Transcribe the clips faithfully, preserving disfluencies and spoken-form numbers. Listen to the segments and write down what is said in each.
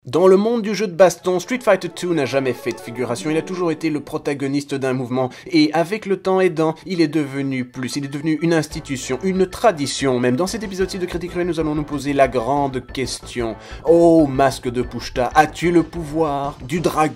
Dans le monde du jeu de baston, Street Fighter deux n'a jamais fait de figuration, il a toujours été le protagoniste d'un mouvement, et avec le temps aidant, il est devenu plus, il est devenu une institution, une tradition même. Dans cet épisode-ci de Critique Ré, nous allons nous poser la grande question. Oh, masque de Pushta, as-tu le pouvoir du dragon ?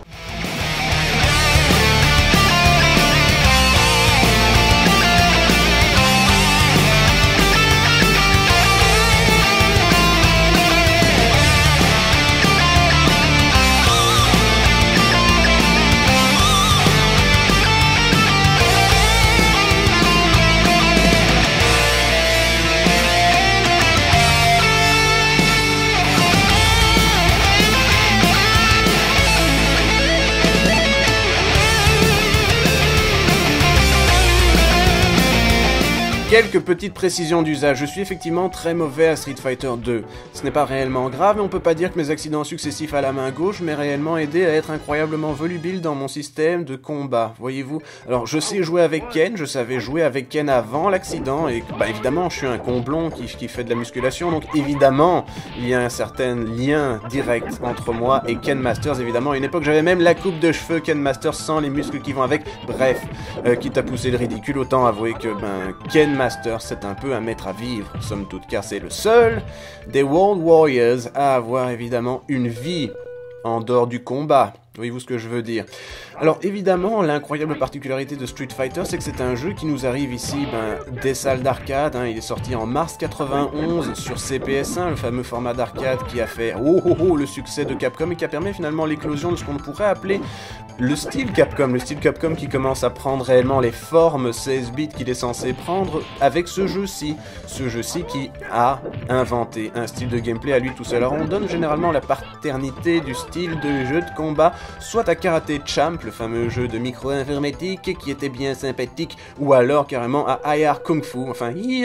Quelques petites précisions d'usage, je suis effectivement très mauvais à Street Fighter deux. Ce n'est pas réellement grave, et on peut pas dire que mes accidents successifs à la main gauche m'aient réellement aidé à être incroyablement volubile dans mon système de combat, voyez-vous. Alors je sais jouer avec Ken, je savais jouer avec Ken avant l'accident, et bah évidemment je suis un comblon qui, qui fait de la musculation, donc évidemment il y a un certain lien direct entre moi et Ken Masters, évidemment. À une époque j'avais même la coupe de cheveux Ken Masters sans les muscles qui vont avec, bref, euh, quitte à pousser le ridicule, autant avouer que ben Ken Masters c'est un peu un maître à vivre, somme toute, car c'est le seul des World Warriors à avoir évidemment une vie en dehors du combat. Voyez-vous ce que je veux dire? Alors évidemment, l'incroyable particularité de Street Fighter, c'est que c'est un jeu qui nous arrive ici ben, des salles d'arcade. Hein. Il est sorti en mars quatre-vingt-onze sur C P S un, le fameux format d'arcade qui a fait oh oh oh le succès de Capcom et qui a permis finalement l'éclosion de ce qu'on pourrait appeler le style Capcom. Le style Capcom qui commence à prendre réellement les formes seize bits qu'il est censé prendre avec ce jeu-ci. Ce jeu-ci qui a inventé un style de gameplay à lui tout seul. Alors on donne généralement la paternité du style de jeu de combat soit à Karate Champ, le fameux jeu de micro-informatique qui était bien sympathique, ou alors carrément à I R Kung Fu, enfin Y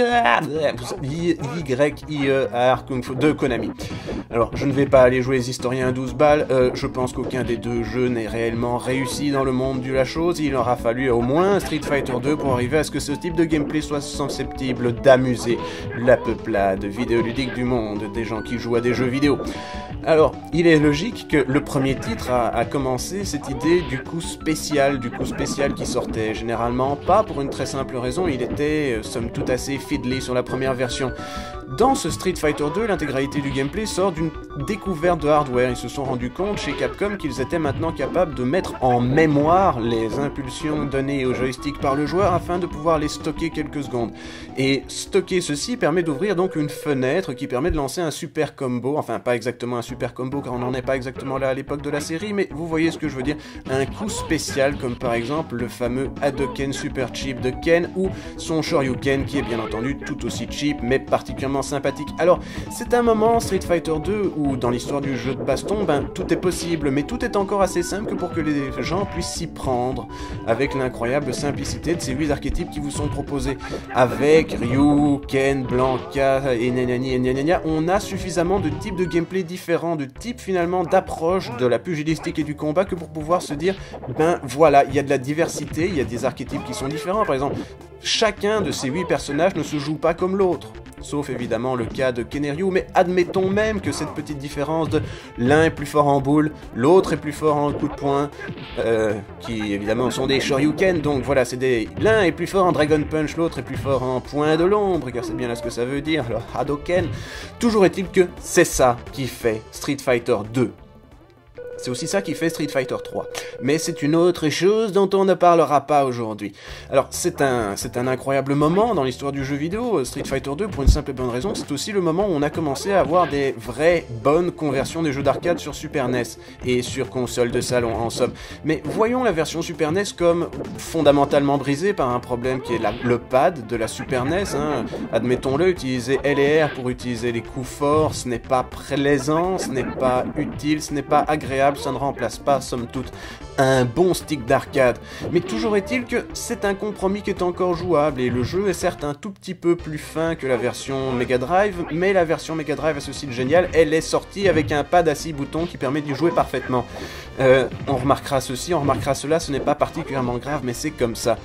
I E R Kung Fu de Konami. Alors je ne vais pas aller jouer les historiens à douze balles, euh, je pense qu'aucun des deux jeux n'est réellement réussi dans le monde de la chose, il aura fallu au moins Street Fighter deux pour arriver à ce que ce type de gameplay soit susceptible d'amuser la peuplade vidéoludique du monde, des gens qui jouent à des jeux vidéo. Alors, il est logique que le premier titre a, a commencé cette idée du coup spécial, du coup spécial qui sortait généralement pas pour une très simple raison, il était euh, somme toute assez fiddly sur la première version. Dans ce Street Fighter deux, l'intégralité du gameplay sort d'une découverte de hardware. Ils se sont rendus compte chez Capcom qu'ils étaient maintenant capables de mettre en mémoire les impulsions données au joystick par le joueur afin de pouvoir les stocker quelques secondes. Et stocker ceci permet d'ouvrir donc une fenêtre qui permet de lancer un super combo, enfin pas exactement un super combo car on n'en est pas exactement là à l'époque de la série, mais vous voyez ce que je veux dire, un coup spécial comme par exemple le fameux Hadouken super cheap de Ken ou son Shoryuken qui est bien entendu tout aussi cheap mais particulièrement sympathique. Alors, c'est un moment Street Fighter deux où dans l'histoire du jeu de baston, ben tout est possible, mais tout est encore assez simple pour que les gens puissent s'y prendre avec l'incroyable simplicité de ces huit archétypes qui vous sont proposés. Avec Ryu, Ken, Blanka et nanani et nanana, on a suffisamment de types de gameplay différents, de types finalement d'approche de la pugilistique et du combat que pour pouvoir se dire, ben voilà, il y a de la diversité, il y a des archétypes qui sont différents. Par exemple, chacun de ces huit personnages ne se joue pas comme l'autre. Sauf évidemment le cas de Ken et Ryu, mais admettons même que cette petite différence de l'un est plus fort en boule, l'autre est plus fort en coup de poing, euh, qui évidemment sont des Shoryuken, donc voilà, c'est des... l'un est plus fort en Dragon Punch, l'autre est plus fort en poing de l'ombre, car c'est bien là ce que ça veut dire, le Hadouken. Toujours est-il que c'est ça qui fait Street Fighter deux. C'est aussi ça qui fait Street Fighter trois. Mais c'est une autre chose dont on ne parlera pas aujourd'hui. Alors, c'est un, c'est un incroyable moment dans l'histoire du jeu vidéo, Street Fighter deux, pour une simple et bonne raison, c'est aussi le moment où on a commencé à avoir des vraies bonnes conversions des jeux d'arcade sur Super N E S et sur console de salon, en somme. Mais voyons la version Super N E S comme fondamentalement brisée par un problème qui est la, le pad de la Super N E S. Hein. Admettons-le, utiliser L et R pour utiliser les coups forts, ce n'est pas plaisant, ce n'est pas utile, ce n'est pas agréable, ça ne remplace pas, somme toute, un bon stick d'arcade. Mais toujours est-il que c'est un compromis qui est encore jouable, et le jeu est certes un tout petit peu plus fin que la version Mega Drive, mais la version Mega Drive a ceci de génial, elle est sortie avec un pad à six boutons qui permet d'y jouer parfaitement. Euh, on remarquera ceci, on remarquera cela, ce n'est pas particulièrement grave, mais c'est comme ça.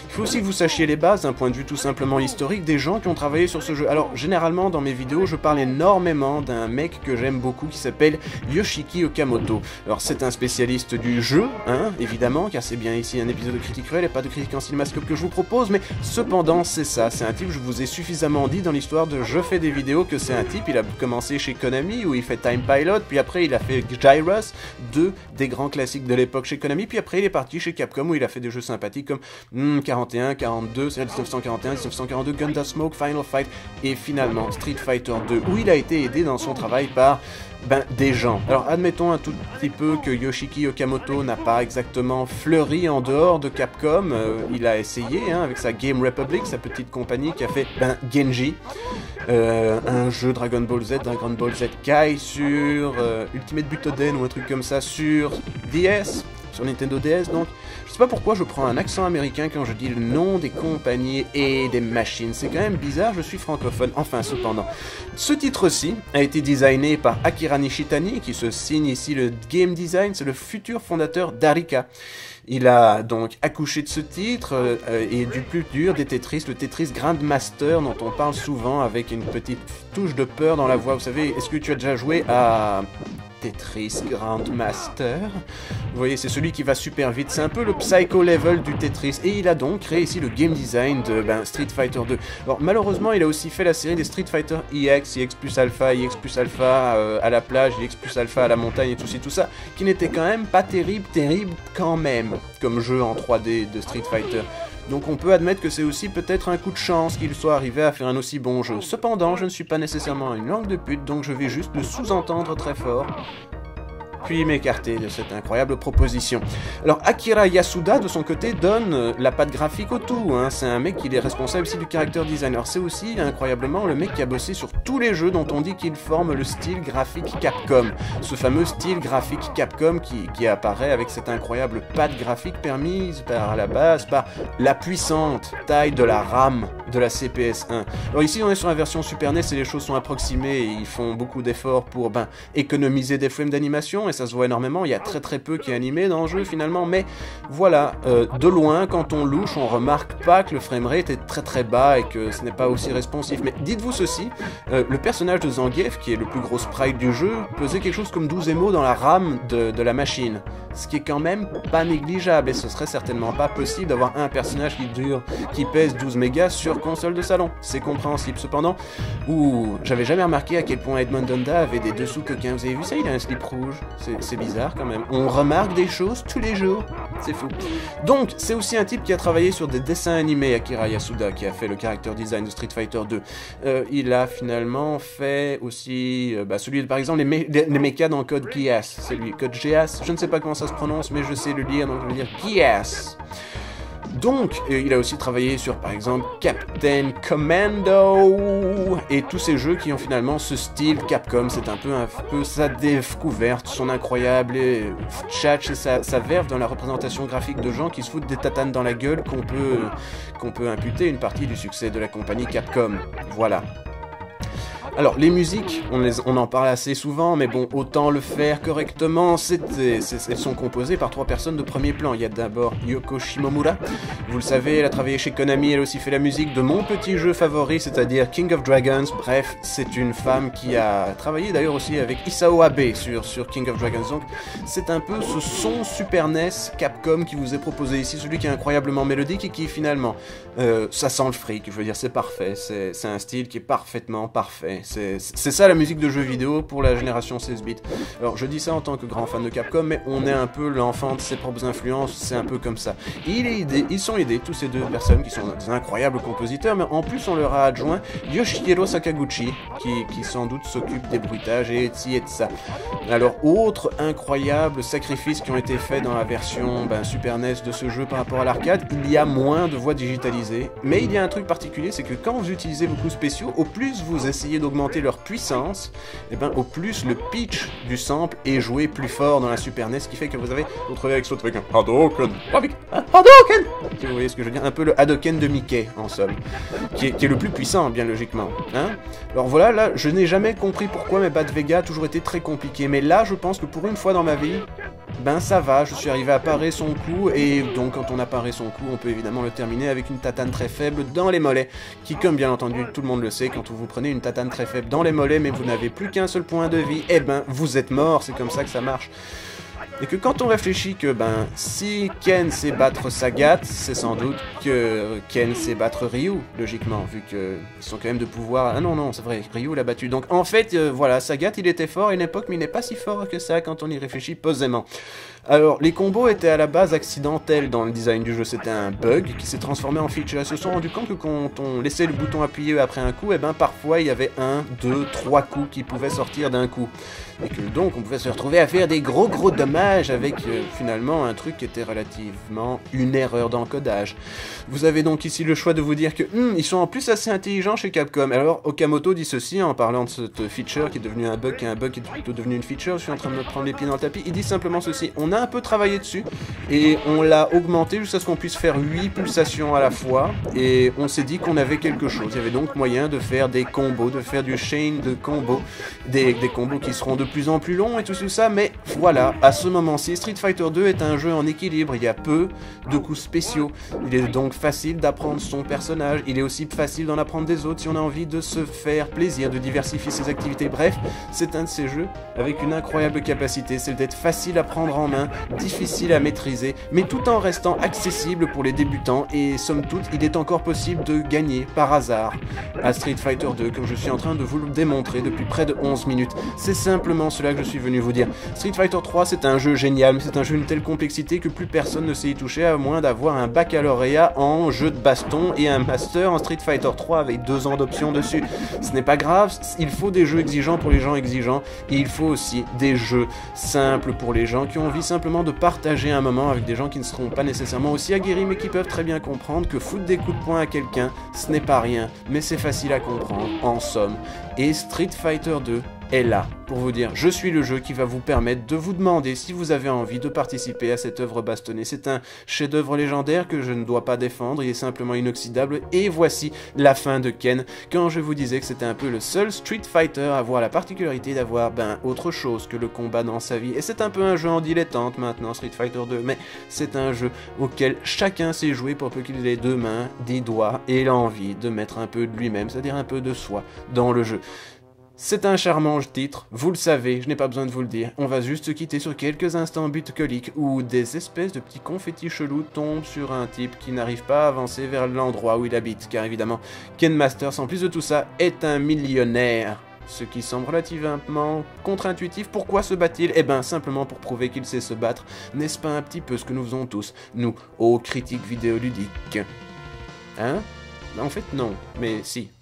Il faut aussi que vous sachiez les bases d'un point de vue tout simplement historique des gens qui ont travaillé sur ce jeu. Alors, généralement, dans mes vidéos, je parle énormément d'un mec que j'aime beaucoup qui s'appelle Yoshiki Okamoto. Alors, c'est un spécialiste du jeu, hein, évidemment, car c'est bien ici un épisode de Critique Cruelle et pas de Critique en Cinémascope que je vous propose, mais cependant, c'est ça, c'est un type, je vous ai suffisamment dit dans l'histoire de Je fais des vidéos que c'est un type, il a commencé chez Konami, où il fait Time Pilot, puis après il a fait Gyros, deux des grands classiques de l'époque chez Konami, puis après il est parti chez Capcom, où il a fait des jeux sympathiques comme hmm, quarante et un, quarante-deux, c'est-à-dire dix-neuf cent quarante et un, dix-neuf cent quarante-deux, Gunsmoke, Final Fight, et finalement Street Fighter deux, où il a été aidé dans son travail par ben, des gens. Alors admettons un tout petit peu que Yoshiki Okamoto n'a pas exactement fleuri en dehors de Capcom, euh, il a essayé hein, avec sa Game Republic, sa petite compagnie qui a fait ben, Genji, euh, un jeu Dragon Ball Z, Dragon Ball Z Kai sur euh, Ultimate Butoden ou un truc comme ça sur D S, sur Nintendo D S donc. Je sais pas pourquoi je prends un accent américain quand je dis le nom des compagnies et des machines. C'est quand même bizarre, je suis francophone. Enfin, cependant. Ce titre-ci a été designé par Akira Nishitani, qui se signe ici le game design. C'est le futur fondateur d'Arika. Il a donc accouché de ce titre euh, et du plus dur des Tetris, le Tetris Grandmaster dont on parle souvent avec une petite touche de peur dans la voix. Vous savez, est-ce que tu as déjà joué à Tetris Grandmaster? Vous voyez, c'est celui qui va super vite, c'est un peu le psycho level du Tetris, et il a donc créé ici le game design de ben, Street Fighter deux. Alors malheureusement, il a aussi fait la série des Street Fighter E X, E X plus Alpha, E X plus Alpha euh, à la plage, E X plus Alpha à la montagne et tout ci, tout ça, qui n'était quand même pas terrible, terrible quand même, comme jeu en trois D de Street Fighter. Donc on peut admettre que c'est aussi peut-être un coup de chance qu'il soit arrivé à faire un aussi bon jeu. Cependant, je ne suis pas nécessairement une langue de pute, donc je vais juste le sous-entendre très fort, puis m'écarter de cette incroyable proposition. Alors Akira Yasuda, de son côté, donne euh, la patte graphique au tout, hein. C'est un mec qui est responsable aussi du character design. Alors c'est aussi, incroyablement, le mec qui a bossé sur tous les jeux dont on dit qu'il forme le style graphique Capcom. Ce fameux style graphique Capcom qui, qui apparaît avec cette incroyable patte graphique permise par, à la base, par la puissante taille de la RAM de la C P S un. Alors ici, on est sur la version Super N E S et les choses sont approximées et ils font beaucoup d'efforts pour, ben, économiser des frames d'animation, et ça se voit énormément, il y a très très peu qui est animé dans le jeu finalement, mais voilà, euh, de loin, quand on louche, on remarque pas que le framerate est très très bas et que ce n'est pas aussi responsif. Mais dites-vous ceci, euh, le personnage de Zangief, qui est le plus gros sprite du jeu, pesait quelque chose comme douze émos dans la RAM de, de la machine, ce qui est quand même pas négligeable, et ce serait certainement pas possible d'avoir un personnage qui dure, qui pèse douze mégas sur console de salon. C'est compréhensible. Cependant, ouh, j'avais jamais remarqué à quel point Edmond Donda avait des dessous coquins. Vous avez vu ça? Il a un slip rouge. C'est bizarre quand même. On remarque des choses tous les jours. C'est fou. Donc, c'est aussi un type qui a travaillé sur des dessins animés, Akira Yasuda, qui a fait le character design de Street Fighter deux. Euh, il a finalement fait aussi euh, bah, celui de, par exemple, les, mé les, les mechas dans Code Geass. C'est lui, Code Geass. Je ne sais pas comment ça se prononce, mais je sais le lire, donc je vais dire Geass. Donc, il a aussi travaillé sur, par exemple, Captain Commando et tous ces jeux qui ont finalement ce style Capcom. C'est un peu, un peu sa découverte, son incroyable tchatch et sa, sa verve dans la représentation graphique de gens qui se foutent des tatanes dans la gueule qu'on peut, qu'on peut imputer une partie du succès de la compagnie Capcom. Voilà. Alors, les musiques, on, les, on en parle assez souvent, mais bon, autant le faire correctement. C'est, c'est, elles sont composées par trois personnes de premier plan. Il y a d'abord Yoko Shimomura. Vous le savez, elle a travaillé chez Konami, elle a aussi fait la musique de mon petit jeu favori, c'est-à-dire King of Dragons. Bref, c'est une femme qui a travaillé d'ailleurs aussi avec Isao Abe sur, sur King of Dragons. Donc, c'est un peu ce son Super N E S Capcom qui vous est proposé ici, celui qui est incroyablement mélodique et qui finalement, euh, ça sent le fric. Je veux dire, c'est parfait. C'est, c'est un style qui est parfaitement parfait. C'est ça la musique de jeux vidéo pour la génération seize bits. Alors je dis ça en tant que grand fan de Capcom, mais on est un peu l'enfant de ses propres influences, c'est un peu comme ça. Il est aidé, ils sont aidés, tous ces deux personnes qui sont des incroyables compositeurs, mais en plus on leur a adjoint Yoshihiro Sakaguchi, qui, qui sans doute s'occupe des bruitages et de ci et de ça. Alors autre incroyable sacrifice qui ont été faits dans la version ben, Super N E S de ce jeu par rapport à l'arcade, il y a moins de voix digitalisées, mais il y a un truc particulier, c'est que quand vous utilisez vos coups spéciaux, au plus vous essayez d'augmenter leur puissance, et ben au plus le pitch du sample est joué plus fort dans la Super N E S, ce qui fait que vous avez vous retrouvez avec ce truc un Hadouken, avec un Hadouken, si vous voyez ce que je veux dire, un peu le Hadouken de Mickey en somme, qui est, qui est le plus puissant bien logiquement. Hein, alors voilà, là je n'ai jamais compris pourquoi mes Bad Vega a toujours été très compliqué, mais là je pense que pour une fois dans ma vie ben ça va, je suis arrivé à parer son coup, et donc quand on a paré son coup, on peut évidemment le terminer avec une tatane très faible dans les mollets, qui comme bien entendu tout le monde le sait, quand vous prenez une tatane très faible dans les mollets, mais vous n'avez plus qu'un seul point de vie, eh ben vous êtes mort, c'est comme ça que ça marche. Et que quand on réfléchit que, ben, si Ken sait battre Sagat, c'est sans doute que Ken sait battre Ryu, logiquement, vu qu'ils sont quand même de pouvoir... Ah non, non, c'est vrai, Ryu l'a battu. Donc, en fait, euh, voilà, Sagat, il était fort à une époque, mais il n'est pas si fort que ça quand on y réfléchit posément. Alors, les combos étaient à la base accidentels dans le design du jeu, c'était un bug qui s'est transformé en feature. Ils se sont rendu compte que quand on laissait le bouton appuyé après un coup, et ben parfois il y avait un, deux, trois coups qui pouvaient sortir d'un coup. Et que donc on pouvait se retrouver à faire des gros gros dommages avec euh, finalement un truc qui était relativement une erreur d'encodage. Vous avez donc ici le choix de vous dire que hm, ils sont en plus assez intelligents chez Capcom. Alors Okamoto dit ceci en parlant de cette feature qui est devenue un bug, qui est un bug qui est plutôt devenu une feature. Je suis en train de me prendre les pieds dans le tapis. Il dit simplement ceci: on a un peu travaillé dessus et on l'a augmenté jusqu'à ce qu'on puisse faire huit pulsations à la fois, et on s'est dit qu'on avait quelque chose. Il y avait donc moyen de faire des combos, de faire du chain de combos, des, des combos qui seront de plus en plus longs et tout, tout ça, mais voilà, à ce moment-ci, Street Fighter deux est un jeu en équilibre, il y a peu de coups spéciaux, il est donc facile d'apprendre son personnage, il est aussi facile d'en apprendre des autres si on a envie de se faire plaisir, de diversifier ses activités. Bref, c'est un de ces jeux avec une incroyable capacité, c'est d'être facile à prendre en main, difficile à maîtriser, mais tout en restant accessible pour les débutants, et somme toute, il est encore possible de gagner par hasard à Street Fighter deux, comme je suis en train de vous le démontrer depuis près de onze minutes. C'est simplement cela que je suis venu vous dire. Street Fighter trois, c'est un jeu génial, mais c'est un jeu d'une telle complexité que plus personne ne sait y toucher, à moins d'avoir un baccalauréat en jeu de baston et un master en Street Fighter trois avec deux ans d'options dessus. Ce n'est pas grave, il faut des jeux exigeants pour les gens exigeants, et il faut aussi des jeux simples pour les gens qui ont envie simplement de partager un moment avec des gens qui ne seront pas nécessairement aussi aguerris, mais qui peuvent très bien comprendre que foutre des coups de poing à quelqu'un, ce n'est pas rien, mais c'est facile à comprendre, en somme. Et Street Fighter deux est là pour vous dire: je suis le jeu qui va vous permettre de vous demander si vous avez envie de participer à cette œuvre bastonnée. C'est un chef-d'œuvre légendaire que je ne dois pas défendre, il est simplement inoxydable, et voici la fin de Ken, quand je vous disais que c'était un peu le seul Street Fighter à avoir la particularité d'avoir, ben, autre chose que le combat dans sa vie. Et c'est un peu un jeu en dilettante maintenant, Street Fighter deux, mais c'est un jeu auquel chacun sait jouer pour peu qu'il ait deux mains, des doigts et l'envie de mettre un peu de lui-même, c'est-à-dire un peu de soi dans le jeu. C'est un charmant titre, vous le savez, je n'ai pas besoin de vous le dire. On va juste se quitter sur quelques instants bucoliques où des espèces de petits confettis chelous tombent sur un type qui n'arrive pas à avancer vers l'endroit où il habite, car évidemment, Ken Masters, en plus de tout ça, est un millionnaire. Ce qui semble relativement contre-intuitif. Pourquoi se bat-il? Eh ben, simplement pour prouver qu'il sait se battre. N'est-ce pas un petit peu ce que nous faisons tous, nous, aux critiques vidéoludiques? Hein? En fait, non, mais si.